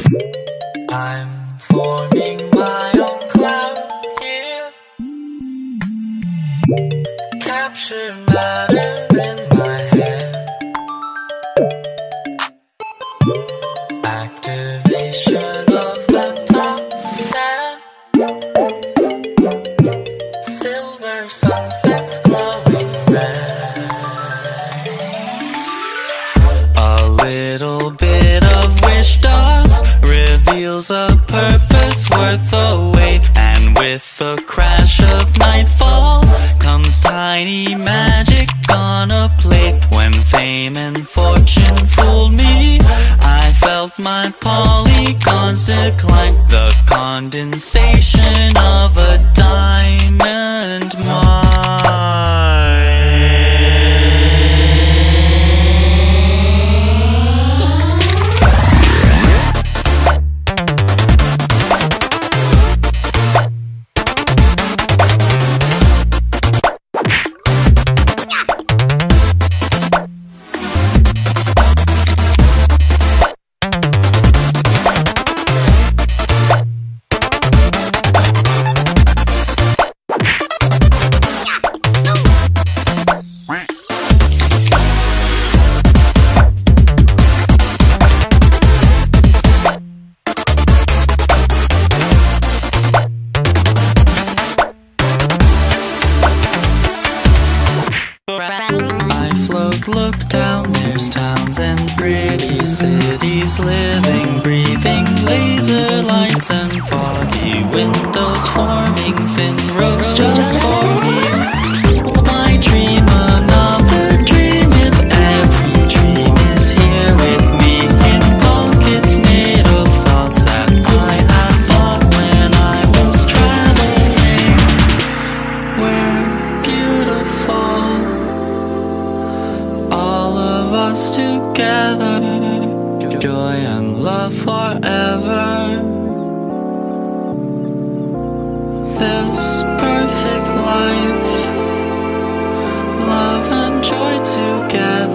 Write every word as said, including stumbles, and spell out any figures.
I'm forming my own cloud here. Capture matter in my head. Activation of the top ten. Silver sunsets glowing red. A little bit of wish dust reveals a purpose worth the wait. And with the crash of nightfall comes tiny magic on a plate. When fame and fortune fooled me, I felt my polygons decline. The condensation of a diamond mine. I float, look down, there's towns and pretty cities, living, breathing, laser lights and foggy windows forming thin rows just for me. My dream, another dream, if every dream is here with me, in pockets made of thoughts that I had thought when I was traveling. We're beautiful, all of us together, joy and love forever. This perfect life, love and joy together.